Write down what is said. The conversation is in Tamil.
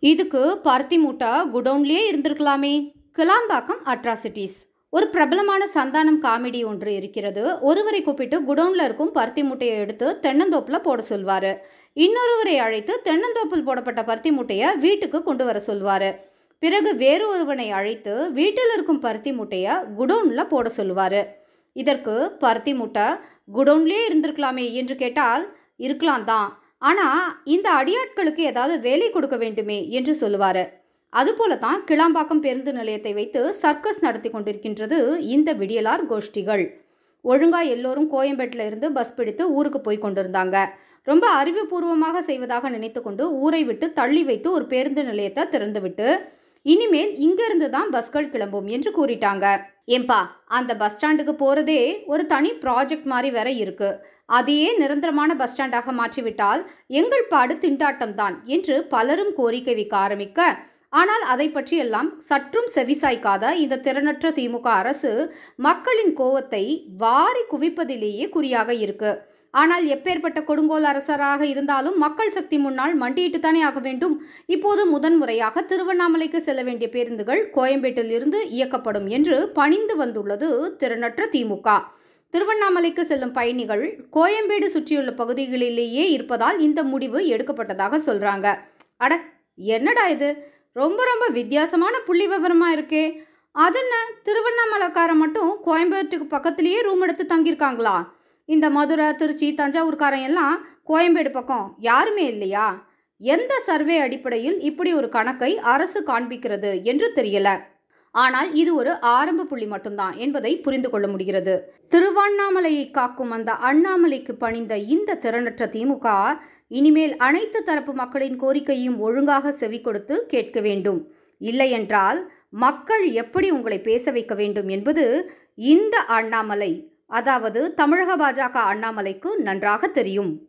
இதுக்கு பருத்தி மூட்டை குடோன்லேயே இருந்திருக்கலாமே. கிளாம்பாக்கம் அட்ராசிட்டிஸ். ஒரு பிரபலமான சந்தானம் காமெடி ஒன்று இருக்கிறது. ஒருவரை கூப்பிட்டு குடோன்ல இருக்கும் பருத்தி மூட்டையை எடுத்து தென்னந்தோப்பில் போட சொல்வார். இன்னொருவரை அழைத்து தென்னந்தோப்பில் போடப்பட்ட பருத்தி மூட்டையை வீட்டுக்கு கொண்டு வர சொல்வார். பிறகு வேறு ஒருவனை அழைத்து வீட்டில் இருக்கும் பருத்தி மூட்டையை குடோனில் போட சொல்லுவார். இதற்கு பருத்தி மூட்டை குடோன்லேயே இருந்திருக்கலாமே என்று கேட்டால் இருக்கலாம் தான், ஆனால் இந்த அடியாட்களுக்கு ஏதாவது வேலை கொடுக்க வேண்டுமே என்று சொல்லுவார். அதுபோல தான் கிளாம்பாக்கம் பேருந்து நிலையத்தை வைத்து சர்க்கஸ் நடத்தி கொண்டிருக்கின்றது இந்த விடியலார் கோஷ்டிகள். ஒழுங்கா எல்லோரும் கோயம்பேட்டில் இருந்து பஸ் பிடித்து ஊருக்கு போய் கொண்டிருந்தாங்க. ரொம்ப அறிவுபூர்வமாக செய்வதாக நினைத்து கொண்டு ஊரை விட்டு தள்ளி வைத்து ஒரு பேருந்து நிலையத்தை திறந்துவிட்டு இனிமேல் இங்கிருந்து தான் பஸ்கள் கிளம்பும் என்று கூறிட்டாங்க. ஏம்பா, அந்த பஸ் ஸ்டாண்டுக்கு போகிறதே ஒரு தனி ப்ராஜெக்ட் மாதிரி வேற இருக்கு. அதையே நிரந்தரமான பஸ் ஸ்டாண்டாக மாற்றிவிட்டால் எங்கள் பாடு திண்டாட்டம் தான் என்று பலரும் கோரிக்கை வைக்க ஆரம்பிக்க, ஆனால் அதை பற்றியெல்லாம் சற்றும் செவிசாய்க்காத இந்த திறனற்ற திமுக அரசு மக்களின் கோவத்தை வாரி குவிப்பதிலேயே குறியாக இருக்கு. ஆனால் எப்பேற்பட்ட கொடுங்கோல் அரசராக இருந்தாலும் மக்கள் சக்தி முன்னால் மண்டியிட்டு தானே ஆக வேண்டும். இப்போது முதன்முறையாக திருவண்ணாமலைக்கு செல்ல வேண்டிய பேருந்துகள் கோயம்பேட்டில் இருந்து இயக்கப்படும் என்று பணிந்து வந்துள்ளது திறனற்ற திமுக. திருவண்ணாமலைக்கு செல்லும் பயணிகள் கோயம்பேடு சுற்றியுள்ள பகுதிகளிலேயே இருப்பதால் இந்த முடிவு எடுக்கப்பட்டதாக சொல்றாங்க. அட, என்னடா இது, ரொம்ப ரொம்ப வித்தியாசமான புள்ளி விவரமாக இருக்கே. அதென்ன, திருவண்ணாமலைக்காரன் மட்டும் கோயம்பேட்டுக்கு பக்கத்துலேயே ரூம் எடுத்து தங்கியிருக்காங்களா? இந்த மதுரை, திருச்சி, தஞ்சாவூர்காரன் எல்லாம் கோயம்பேடு பக்கம் யாருமே இல்லையா? எந்த சர்வே அடிப்படையில் இப்படி ஒரு கணக்கை அரசு காண்பிக்கிறது என்று தெரியல. ஆனால் இது ஒரு ஆரம்ப புள்ளி மட்டும்தான் என்பதை புரிந்து கொள்ள முடிகிறது. திருவண்ணாமலையை காக்கும் அந்த அண்ணாமலைக்கு பணிந்த இந்த திறனற்ற திமுக இனிமேல் அனைத்து தரப்பு மக்களின் கோரிக்கையும் ஒழுங்காக செவி கொடுத்து கேட்க வேண்டும். இல்லையென்றால் மக்கள் எப்படி உங்களை பேச வைக்க வேண்டும் என்பது இந்த அண்ணாமலை, அதாவது தமிழக பாஜக அண்ணாமலைக்கு நன்றாக தெரியும்.